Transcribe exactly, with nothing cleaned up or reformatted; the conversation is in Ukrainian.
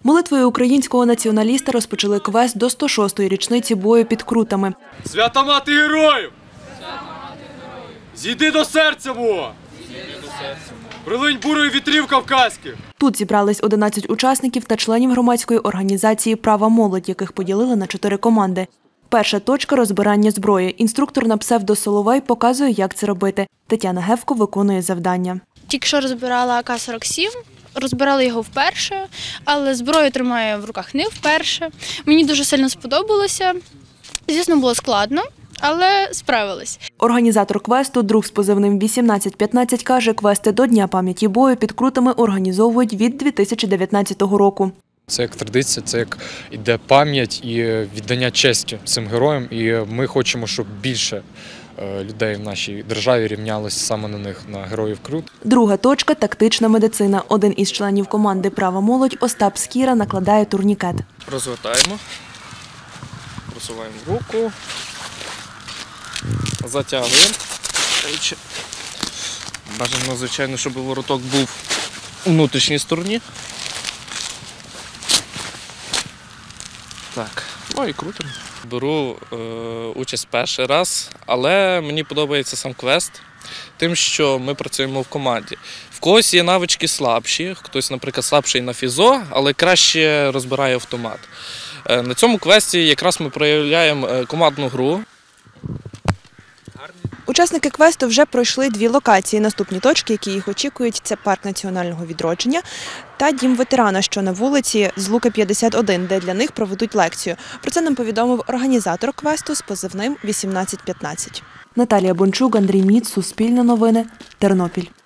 Молитвою українського націоналіста розпочали квест до сто шостої річниці бою під Крутами. Свята мати героїв! Зійди до серця мого! Прилинь бурою вітрів кавказьких! Тут зібрались одинадцять учасників та членів громадської організації «Права молодь», яких поділили на чотири команди. Перша точка – розбирання зброї. Інструктор на псевдо Соловей показує, як це робити. Тетяна Гевко виконує завдання. Тільки що розбирала А К сорок сім, розбирала його вперше, але зброю тримаю в руках не вперше. Мені дуже сильно сподобалося. Звісно, було складно, але справилась. Організатор квесту, друг з позивним вісімнадцять п'ятнадцять, каже, квести до Дня пам'яті бою під Крутами організовують від дві тисячі дев'ятнадцятого року. Це як традиція, це як іде пам'ять і віддання честі цим героям. І ми хочемо, щоб більше людей в нашій державі рівнялося саме на них, на героїв Крут. Друга точка – тактична медицина. Один із членів команди «Права молодь» Остап Скіра накладає турнікет. Розвертаємо, просуваємо руку, затягуємо. Бажано, звичайно, щоб вороток був у внутрішній стороні. Так, ну і крутимо. Беру е, участь перший раз, але мені подобається сам квест тим, що ми працюємо в команді. В когось є навички слабші, хтось, наприклад, слабший на фізо, але краще розбирає автомат. Е, на цьому квесті якраз ми проявляємо командну гру. Учасники квесту вже пройшли дві локації. Наступні точки, які їх очікують, це парк національного відродження та дім ветерана, що на вулиці Злуки п'ятдесят один, де для них проведуть лекцію. Про це нам повідомив організатор квесту з позивним вісімнадцять п'ятнадцять. Наталія Бончук, Андрій Міц, Суспільне новини, Тернопіль.